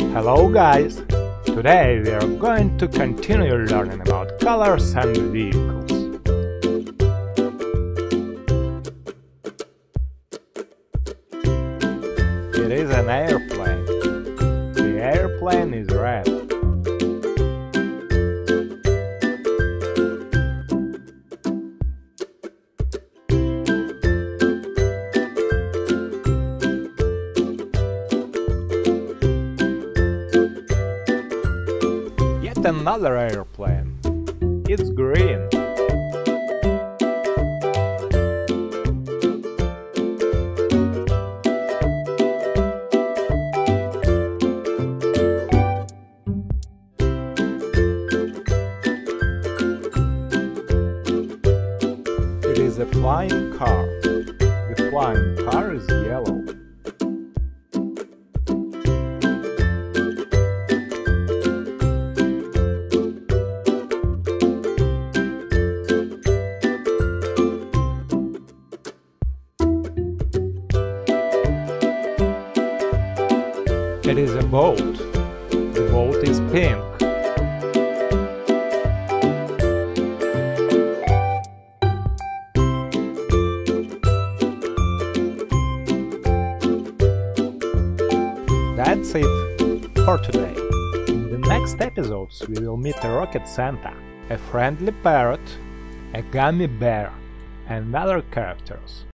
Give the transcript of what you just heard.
Hello guys! Today we are going to continue learning about colors and vehicles. It is an airplane. The airplane is red. Another airplane. It's green. It is a flying car. The flying car is yellow. It is a boat. The boat is pink. That's it for today. In the next episodes we will meet a rocket Santa, a friendly parrot, a gummy bear, and other characters.